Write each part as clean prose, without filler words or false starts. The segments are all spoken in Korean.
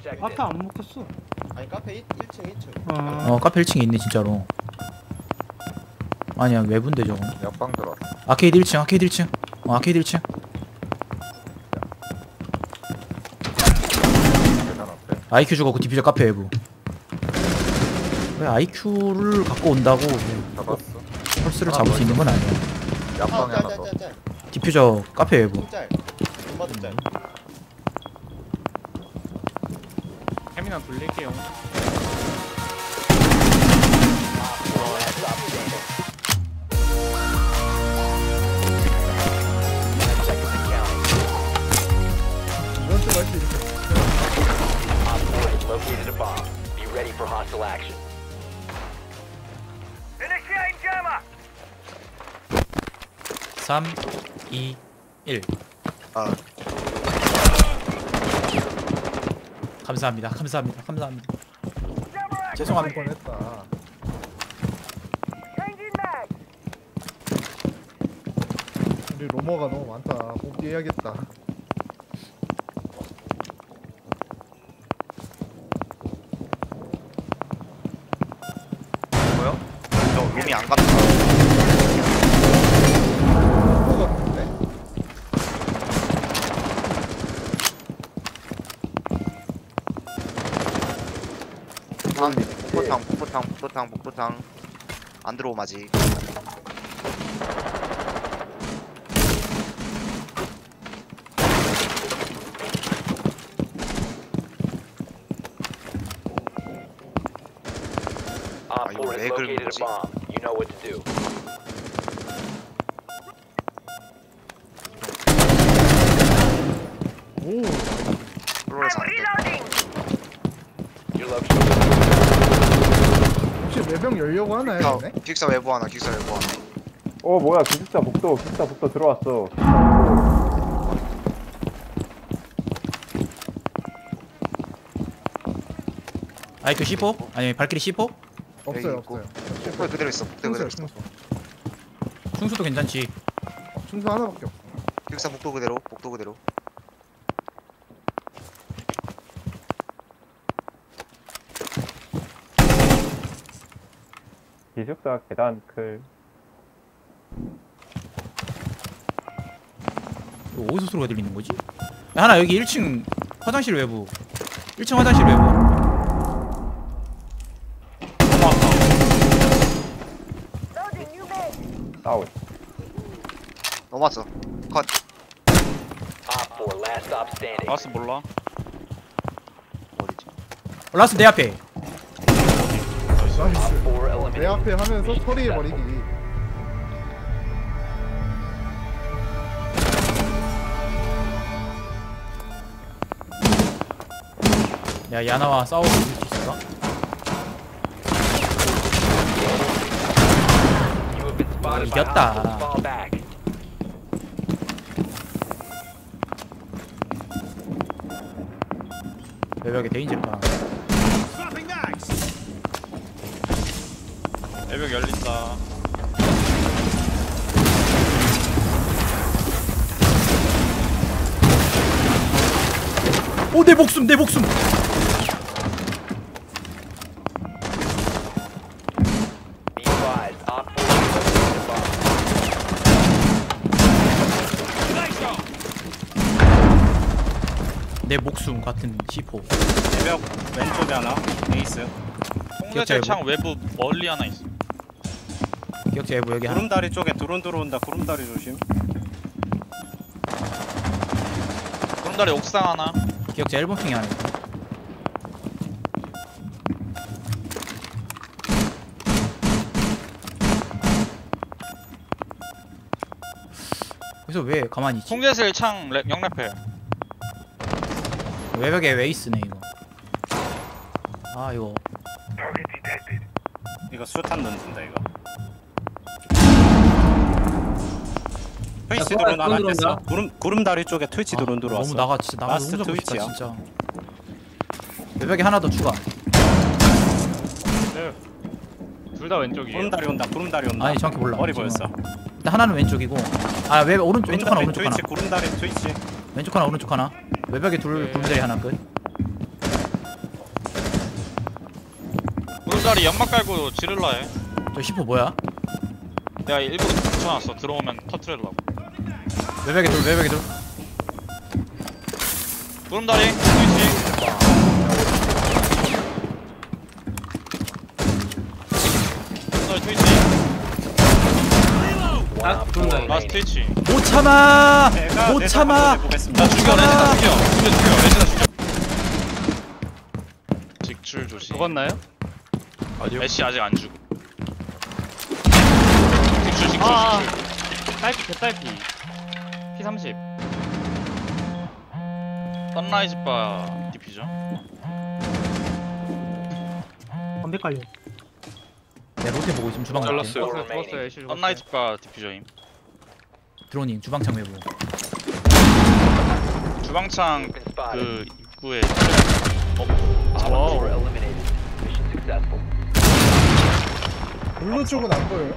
앞에 안 먹혔어. 아니 카페 1층. 카페 1층에 있네 진짜로. 아니야 외부인데 저거. 옆방 들어왔어. 아케이드 1층 아케이드 1층. 아케이드 1층. 계단 앞에. IQ 죽었고 디퓨저 카페 외부. 왜 IQ를 갖고 온다고 잡았어. 펄스를 잡을 수 있는 건 아니야. 옆방에 하나 더. 디퓨저 카페 외부. 짤. 존버도 짤. 해미나 돌릴게요. 이번 주 갈수 있어. Located a bomb. Be ready for hostile action. Initiating jammer. 3, 2, 1. 감사합니다. 감사합니다. 감사합니다. 죄송합니다. 뻔했다. 우리 로머가 너무 많다. 복귀해야겠다. 뭐요? 저 룸이 안 갑니다. 로머가 같은데? 폭포탕 안 들어옴 아직. Op 이거 4 왜 has 그런 located a 거지? bomb. You know what to do. 오, 프로에서 안 돼. Your location. 혹시 외병 열려고 하나요, 얘네? 기숙사 외부 하나. 뭐야 기숙사 복도 들어왔어. IQ C4? 아니 발키리 C4? 없어요, 여기 있고. 없어요. 폭포 그대로 있어. 폭포 그대로 있어. 충수. 충수도 괜찮지. 충수 하나밖에 없어. 기숙사 복도 그대로. 기숙사 계단 클. 이거 어디서 소리가 들리는 거지? 야, 하나 여기 1층 화장실 외부. 1층 화장실 외부. 다운. 넘어왔어. 컷. Op 4 last stop standing. 라스 몰라? 어디지? 라스 내 앞에. 나이스. 4 내 eliminated. 앞에 하면서 처리해버리기. 야 야나와 싸우고 있을 수 있을까? You have been spotted by 이겼다. hostiles. Fall back. 외벽에 대인제빵. 애벽 열린다. 오 내 목숨 내 목숨. Be advised. Op 4 has located a bomb. 내 목숨 같은 C4. 애벽 왼쪽에 하나. 에이스. 기억자 홍대철 창 외부 멀리 하나 있어. 기억자 외부 여기 하나. 구름다리 쪽에 드론 들어온다. 구름다리 조심. 구름다리 옥상 하나. 기억자 1번 핑이 하나. 그래서 왜 가만히 있지? 홍대철 창 영래패. 외벽에 왜 있으네 이거. 아 이거 이거 수탄 던진다 이거. 트위치 드론 하나 됐어. 구름다리 쪽에 트위치 드론 들어왔어. 너무 나가 진짜 나가 라스트 너무 잡고 싶다 트위치야. 진짜. 외벽에 하나 더 추가. 둘 다 왼쪽이에요. 구름다리 온다. 아니 정확히 몰라. 머리 지금. 보였어. 일단 하나는 왼쪽이고. 아 외벽 오른쪽 왼쪽 하나 오른쪽 하나. 트위치 구름다리 트위치. 왼쪽 하나 오른쪽 하나. 외벽에 둘 구름다리 하나 끝. 구름다리 연막 깔고 지를라 해. 저 10호 뭐야? 내가 일부러 붙여놨어. 들어오면 터트리려고. 외벽에 돌 외벽에 돌. 구름다리 트위치. 구름다리 트위치. 라스트 트위치. 못 참아. 내가 못 내 참아. 상황을 보겠습니다. 나 죽여 레지나 죽여 레지나 죽여. 직출 조심. 죽었나요? 아니요. 애쉬 아직 안 죽어. 직출. 딸피 개딸피 P30 선라이즈 바 디퓨저. 담배 깔려. 내 로테 보고 있으면 주방 갈게. 죽었어요 애쉬 죽었어요. 선라이즈 바 디퓨저임. 드로닝 주방창 외부. 주방창 그 입구에. Op 4 eliminated. Mission successful. 블루 쪽은 안 보여요.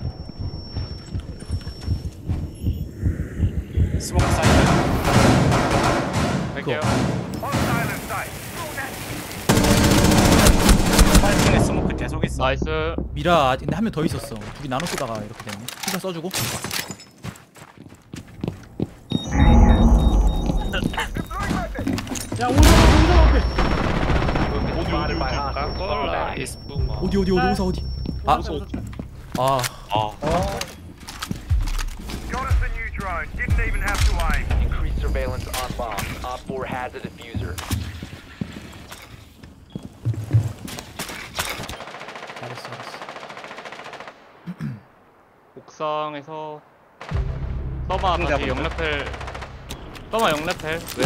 스모크 사이드 갈게요. 빨핑에 스모크 계속 있어. 나이스. 미라 근데 한 명 더 있었어. 둘이 나눠 쓰다가 이렇게 됐네. 피가 써주고. 야 오른쪽 앞에. 어디 오사 어디? 아. Increased surveillance on bomb. Op 4 has a diffuser. 알았어. 옥상에서 서마 다시 0레펠 서마 0레펠 왼쪽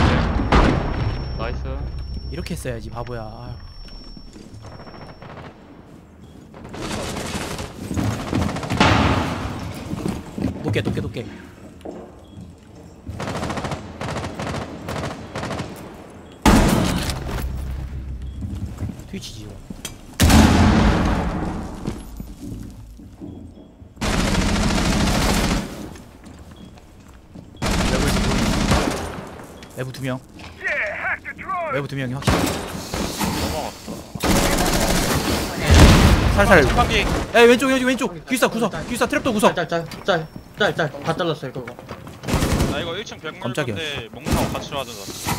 나이스. 이렇게 했어야지 바보야. 아유. 높게. 트위치지 이거. 외부 2명. 외부 2명이 확실히. 살살. 깜빡이. 야 왼쪽. 귀사 트랩도 구석. 짤. 다 잘랐어요 그거. 나 이거 1층 벽 깜짝이야. 건데 몽타고 같이 와줘.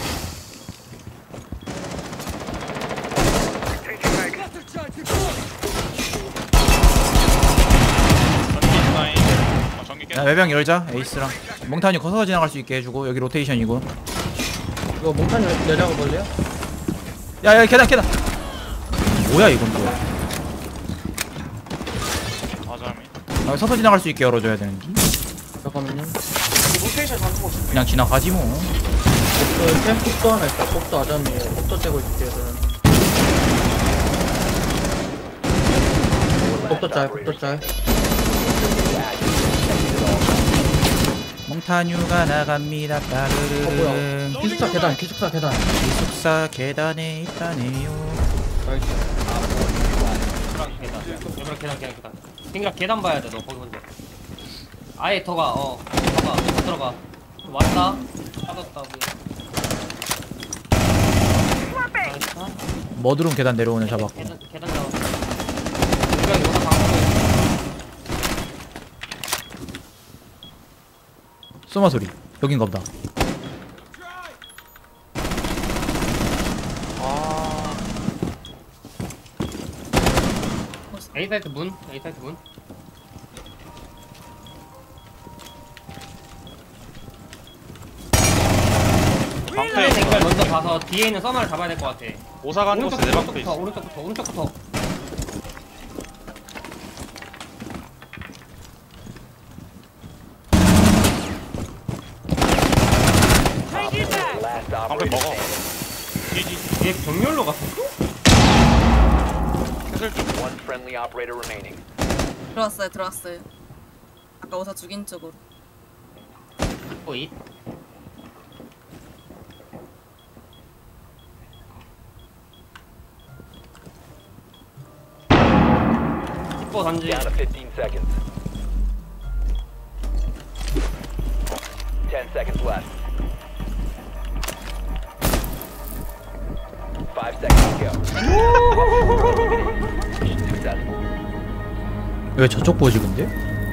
전기 깨. 야 외병 열자. 에이스랑 몽탄이 거서 지나갈 수 있게 해주고 여기 로테이션이고. 이거 몽탄 내려가 볼래요? 야 계단. 뭐야 이건 또. 맞아. 서서 지나갈 수 있게 열어줘야 되는데. 잠깐만요. 그냥 지나가지 뭐. 폭도 하나 있다. 폭도 아잠이에요. 폭도 째고 있을게요 저는. 폭도 짤. 몽타뉴가 나갑니다. 따르르르. 기숙사 계단. 기숙사 계단에 있다네요. 계단. 생각 계단 봐야 돼. 너 거기 먼저. 아예 더가. 들어가. 왔다. 빠졌다. 머드룸 계단 내려오는 잡았고. 계단 잡았어. 여기 오다 방금. 소마 소리. 여긴가 보다. A 사이트 문. 방패 생각 먼저 봐서 뒤에 있는 서마를 잡아야 될 것 같아. 오사 가는 곳에 내 방패 있어. 오른쪽부터. Last 방패 operator 먹어. standing. 얘 정렬로 갔어? One friendly operator remaining. 들어왔어요. 아까 오사 죽인 쪽으로. 보이. 또 단지. Down to 15 seconds. 10 seconds left. 5 5 seconds to go. Successful. 왜 저쪽 보지 근데?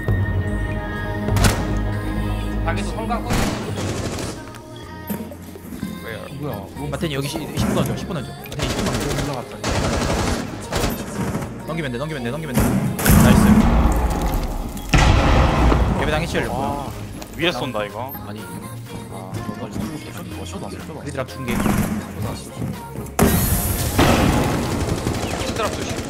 자기도 성강 꺼. 뭐야? 마텐이 여기 10분 던져 10분 던져 마텐이 10분 던져 올라갔다. 넘기면 돼 나이스 예배 당해 치려고 위에 쏜다 이거. 아니 쇼다. 우리들 앞 중계 드랍 조심.